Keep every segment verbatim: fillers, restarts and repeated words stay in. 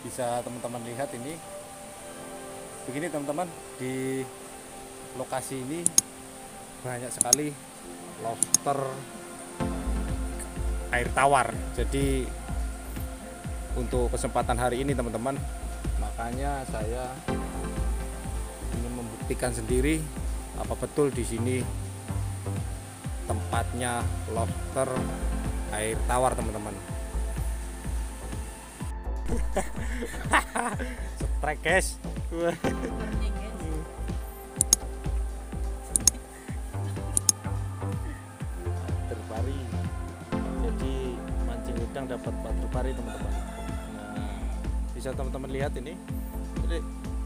bisa teman-teman lihat ini begini teman-teman, di lokasi ini banyak sekali lobster air tawar. Jadi untuk kesempatan hari ini teman-teman, makanya saya ingin membuktikan sendiri apa betul di sini tempatnya lobster air tawar teman-teman. Strike guys. Terpari. Jadi mancing udang dapat terpari teman-teman. Nah, bisa teman-teman lihat ini. Jadi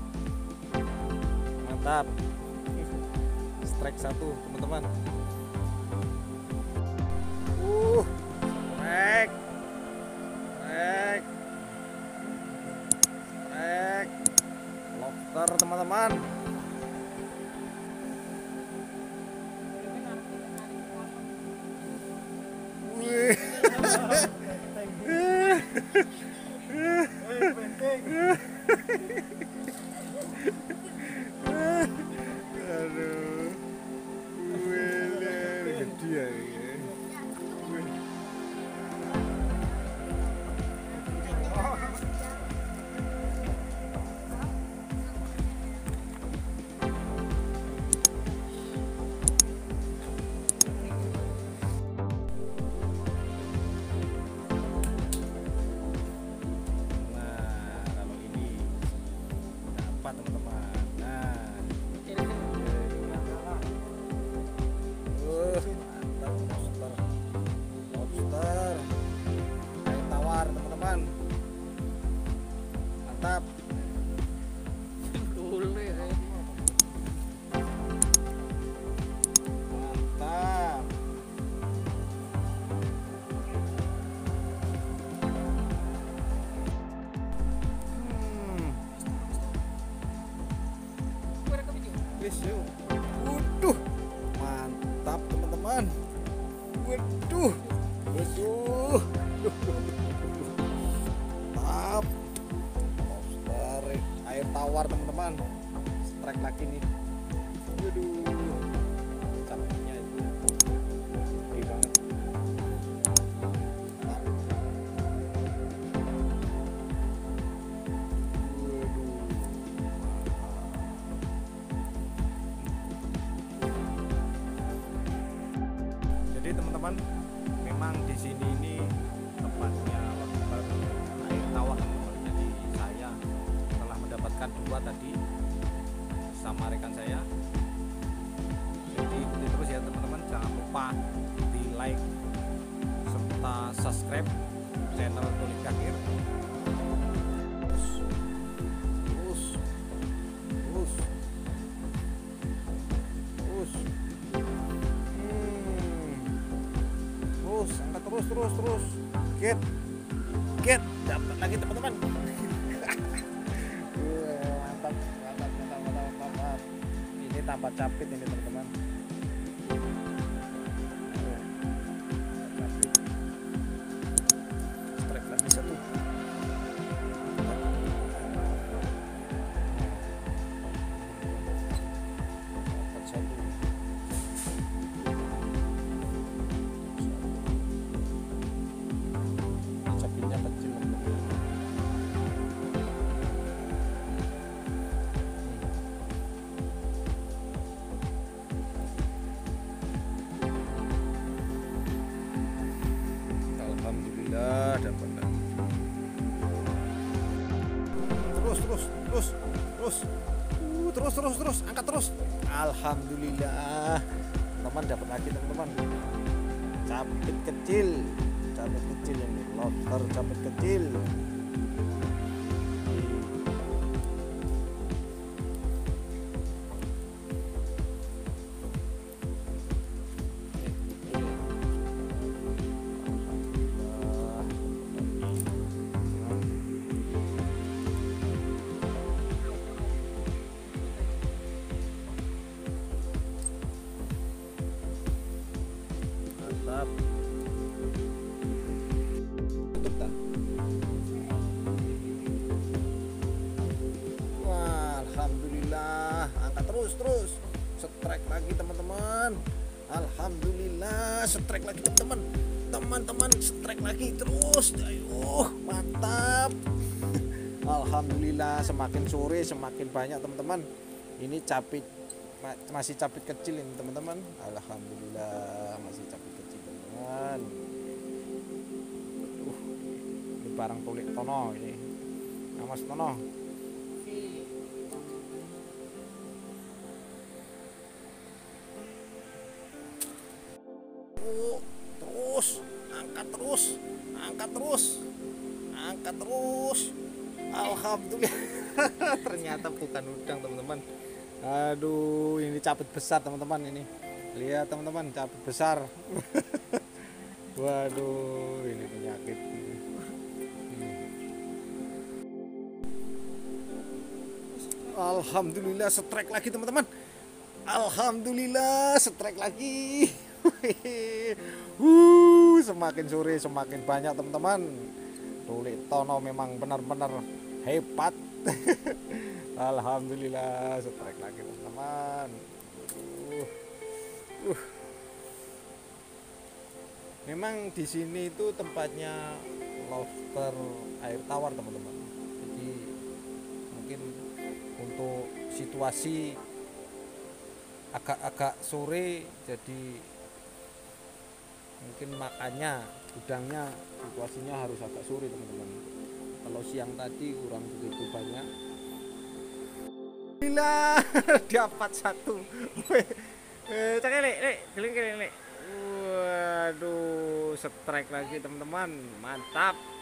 mantap. Strike satu teman-teman. Uh, strike. Strike. Strike. Lobster teman-teman. Wih. Aduh. Wih, gede ya. Teman-teman, nah uh, mantap lobster, lobster air tawar teman-teman, mantap. Mantap. Waduh, mantap teman-teman. Waduh, waduh, mantap. Lobster air tawar teman-teman. Strike lagi nih. Waduh, capeknya itu gede banget. Mantap. Jadi teman-teman, memang di sini ini tempatnya lobster air tawar teman-teman. Jadi saya telah mendapatkan dua tadi sama rekan saya. Jadi ikuti terus ya teman-teman, jangan lupa di like serta subscribe channel Tulik Gagir. Terus, terus, terus, terus. Terus, angkat terus, terus, terus. Get, get, dapat lagi teman-teman. Mantap, mantap, mantap, mantap, mantap. Ini tambah capit ini teman-teman. Capit. Strike lagi satu. Dapat satu. Capitnya kecil. Alhamdulillah dapat lagi. Terus terus terus terus uh, terus terus terus angkat terus. Alhamdulillah teman dapat lagi teman-teman. Capit kecil, capit kecil ini lobster capit kecil. Mantap. Tutup tak? strike lagi teman-teman. Alhamdulillah, strike lagi teman-teman. Teman-teman, strike lagi terus. Ayo, mantap. Alhamdulillah, semakin sore semakin banyak teman-teman. Ini capit masih capit kecil ini teman-teman. Alhamdulillah, masih capit kecil teman-teman. Uh, ini barang tulik tono ini. Nah, Mas Tono. Oh, terus, angkat terus, angkat terus, angkat terus. Alhamdulillah. Ternyata bukan udang teman-teman. Aduh, ini capit besar teman-teman ini. Lihat teman-teman, capit besar. Waduh, ini penyakit. Hmm. Alhamdulillah, strike lagi teman-teman. Alhamdulillah, strike lagi. uh, semakin sore semakin banyak teman-teman. Tulik tono memang benar-benar hebat. Alhamdulillah, strike lagi teman-teman. Uh, uh. Memang di sini itu tempatnya lobster air tawar teman-teman. Jadi mungkin untuk situasi agak-agak sore, jadi mungkin makannya udangnya situasinya harus agak sore teman-teman. Kalau siang tadi kurang begitu banyak. Alhamdulillah, dapat satu. Eh, cekele, lek, geling-geling, lek. Waduh, strike lagi teman-teman, mantap.